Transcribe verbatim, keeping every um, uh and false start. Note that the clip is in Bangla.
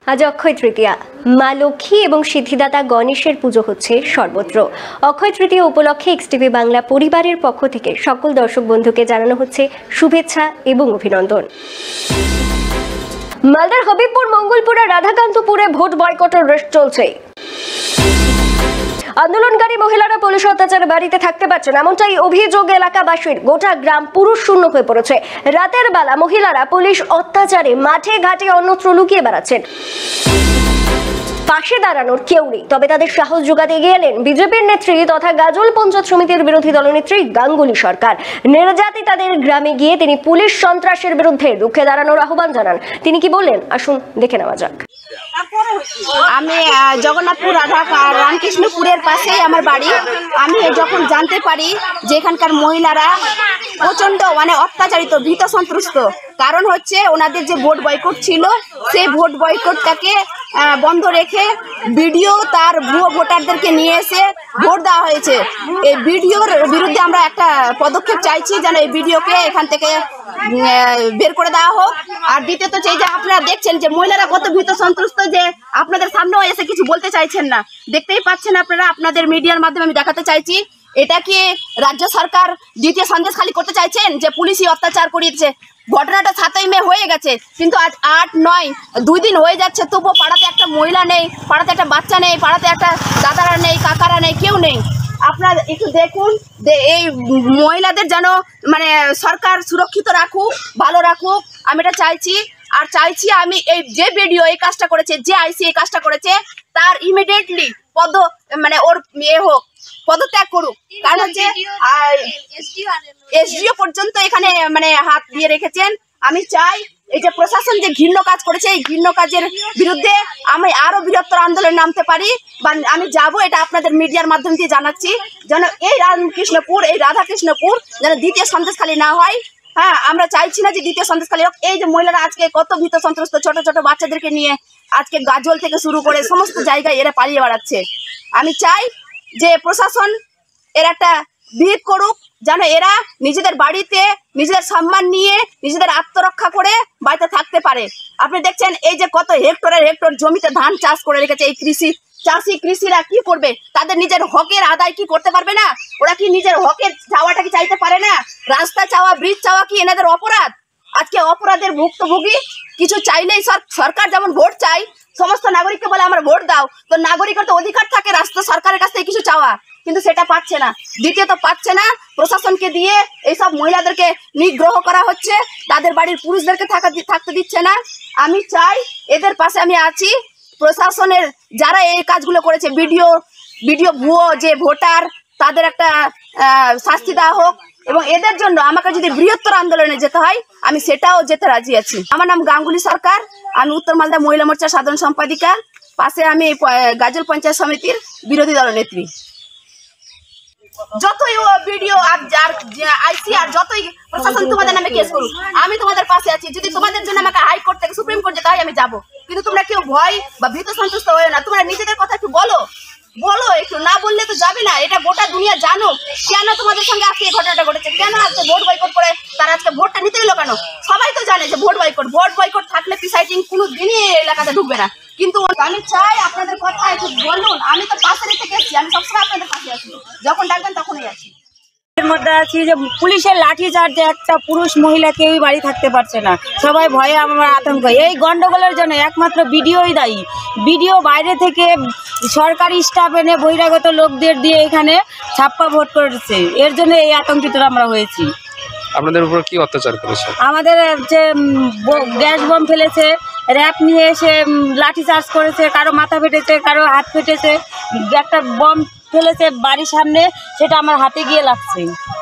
আজ অক্ষয় তৃতীয়া। মা লক্ষ্মী এবং সিদ্ধিদাতা গণেশের পুজো হচ্ছে সর্বত্র। অক্ষয় তৃতীয়া উপলক্ষে এক্স টিভি বাংলা পরিবারের পক্ষ থেকে সকল দর্শক বন্ধুকে জানানো হচ্ছে শুভেচ্ছা এবং অভিনন্দন। মালদার হবিবপুর, মঙ্গলপুর আর রাধাকান্তপুরে ভোট বয়কটের রেশ চলছে। আন্দোলনকারী মহিলারা পুলিশ অত্যাচারে বাড়িতে থাকতে পারছে না, এমনটাই অভিযোগ এলাকাবাসীর। গোটা গ্রাম পুরুষ শূন্য হয়ে পড়েছে। রাতের বেলা মহিলারা পুলিশ অত্যাচারে মাঠে ঘাটে অন্যত্র লুকিয়ে বেড়াচ্ছেন। পাশে দাঁড়ানোর কেউ নেই, তবে তাদের সাহস যোগাতে এগিয়ে এলেন বিজেপির নেত্রী তথা গাজল পঞ্চায়েত সমিতির বিরোধী দলনেত্রী গাঙ্গুলি সরকার। নির্যাতিতাদের গ্রামে গিয়ে তিনি পুলিশ সন্ত্রাসের বিরুদ্ধে রুখে দাঁড়ানোর আহ্বান জানান। তিনি কি বললেন আসুন দেখে নেওয়া যাক। আমি জগন্নাথপুর রাধা রামকৃষ্ণপুরের পাশেই আমার বাড়ি। আমি যখন জানতে পারি যে এখানকার মহিলারা প্রচন্ড মানে অত্যাচারিত, ভীত সন্ত্রস্ত, কারণ হচ্ছে ওনাদের যে ভোট বয়কট ছিল সেই ভোট বয়কটটাকে বন্ধ রেখে বিডিও তার ভুয়ো ভোটারদেরকে নিয়ে এসে ভোট দেওয়া হয়েছে। এই বিডিওর বিরুদ্ধে আমরা একটা পদক্ষেপ চাইছি, যেন এই বিডিওকে এখান থেকে বের করে দেওয়া হোক। আর দ্বিতীয়ত চাই যে আপনারা দেখছেন যে মহিলারা কত ভীত সন্ত্রস্ত, যে আপনাদের সামনেও এসে কিছু বলতে চাইছেন না, দেখতেই পাচ্ছেন আপনারা। আপনাদের মিডিয়ার মাধ্যমে আমি দেখাতে চাইছি, এটা কি রাজ্য সরকার দ্বিতীয় সন্দেশ খালি করতে চাইছেন যে পুলিশই অত্যাচার করিয়েছে? ঘটনাটা সাতই মে হয়ে গেছে, কিন্তু আজ আট নয় দুই দিন হয়ে যাচ্ছে, তবুও পাড়াতে একটা মহিলা নেই, পাড়াতে একটা বাচ্চা নেই, পাড়াতে একটা দাদারা নেই, কাকারা নেই, কেউ নেই। আপনারা একটু দেখুন যে এই মহিলাদের যেন মানে সরকার সুরক্ষিত রাখুক, ভালো রাখুক, আমি এটা চাইছি। আর চাইছি আমি এই যে ভিডিও এই কাজটা করেছে, যে আইসি এই কাজটা করেছে, তার ইমিডিয়েটলি পদ মানে ওর ইয়ে হোক, পদত্যাগ করুক। কারণ হচ্ছে এসডিও পর্যন্ত এখানে মানে হাত দিয়ে রেখেছেন। আমি চাই এই যে প্রশাসন যে ঘৃণ্য কাজ করেছে, এই ঘৃণ্য কাজের বিরুদ্ধে আমি আরো বৃহত্তর আন্দোলনে নামতে পারি বা আমি যাব, এটা আপনাদের মিডিয়ার মাধ্যম দিয়ে জানাচ্ছি, যেন এই রামকৃষ্ণপুর, এই রাধাকৃষ্ণপুর যেন দ্বিতীয় সন্দেশখালী না হয়। হ্যাঁ, আমরা চাইছি না যে দ্বিতীয় সন্দেশখালী হোক। এই যে মহিলারা আজকে কত ভীত সন্ত্রস্ত, ছোট ছোট বাচ্চাদেরকে নিয়ে আজকে গাজল থেকে শুরু করে সমস্ত জায়গায় এরা পালিয়ে বেড়াচ্ছে। আমি চাই যে প্রশাসন এর একটা বিহিত করুক, যেন এরা নিজেদের বাড়িতে নিজেদের সম্মান নিয়ে নিজেদের আত্মরক্ষা করে বাড়িতে থাকতে পারে। আপনি দেখছেন এই যে কত হেক্টরের হেক্টর জমিতে ধান চাষ করে রেখেছে এই কৃষি চাষি কৃষিরা কি করবে? তাদের নিজের হকের আদায় কি করতে পারবে না? ওরা কি নিজের হকের চাওয়াটা কি চাইতে পারে না? রাস্তা চাওয়া, ব্রিজ চাওয়া কি এনাদের অপরাধ? আজকে অপরাধের ভুক্তভোগী কিছু চাইলেই সরকার যেমন ভোট চাই, সমস্ত নাগরিককে বলে আমার ভোট দাও, তো নাগরিকের তো অধিকার থাকে রাস্তা সরকারের কাছ থেকে কিছু চাওয়া, কিন্তু সেটা পাচ্ছে না। দ্বিতীয়ত পাচ্ছে না, প্রশাসনকে দিয়ে এইসব মহিলাদেরকে নিগ্রহ করা হচ্ছে, তাদের বাড়ির পুরুষদেরকে থাকা থাকতে দিচ্ছে না। আমি চাই এদের পাশে আমি আছি। প্রশাসনের যারা এই কাজগুলো করেছে, ভিডিও ভিডিও ভুয়ো যে ভোটার, তাদের একটা শাস্তি দেওয়া হোক, এবং এদের জন্য আমাকে যদি বৃহত্তর আন্দোলনে যেতে হয় আমি সেটাও যেতে রাজি আছি। আমার নাম গাঙ্গুলি সরকার, আমি উত্তর মালদা মহিলা মোর্চার সাধারণ সম্পাদিকা, পাশে আমি গাজল পঞ্চায়েত সমিতির বিরোধী দলনেত্রী। যতই ও ভিডিও আর আইসি আর যতই প্রশাসন তোমাদের নামে কেস করুক, আমি তোমাদের পাশে আছি। যদি তোমাদের জন্য আমাকে হাইকোর্ট থেকে সুপ্রিম কোর্ট যেতে হয় আমি যাবো, কিন্তু তোমরা কেউ ভয় বা ভীত সন্তুষ্ট হয়ে না। তোমরা নিজেদের কথা একটু বলো বলো একটু, না বললে তো যাবে না। এটা গোটা দুনিয়া জানো কেন তোমাদের সঙ্গে আজকে এই ঘটনাটা ঘটেছে, কেন আজকে ভোট বয়কট করে তারা আজকে ভোটটা নিতে এলো কেন? সবাই তো জানে যে ভোট বয়কট ভোট বয়কট থাকলে প্রিসাইডিং কোনো দিনই এলাকাতে ঢুকবে না। কিন্তু আমি চাই আপনাদের কথা একটু বলুন। আমি তো পাশে রেখে গেছি, আমি সবসময় আপনাদের পাশে আছি, যখন ডাকবেন তখনই আছি। এর মধ্যে আছি যে পুলিশের লাঠি চার্জে একটা পুরুষ মহিলা কেউই বাড়ি থাকতে পারছে না, সবাই ভয়ে আমার আতঙ্ক। এই গন্ডগোলের জন্য একমাত্র বিডিওই দায়ী। বিডিও বাইরে থেকে সরকারি স্টাফ এনে বহিরাগত লোকদের দিয়ে এখানে ছাপ্পা ভোট করেছে, এর জন্য এই আতঙ্কিত আমরা হয়েছি। আপনাদের উপর কি অত্যাচার করেছে? আমাদের যে গ্যাস বম ফেলেছে, র্যাপ নিয়ে এসে লাঠি চার্জ করেছে, কারো মাথা ফেটেছে, কারো হাত ফেটেছে, একটা বম ফেলেছে বাড়ির সামনে, সেটা আমার হাতে গিয়ে লাগছে।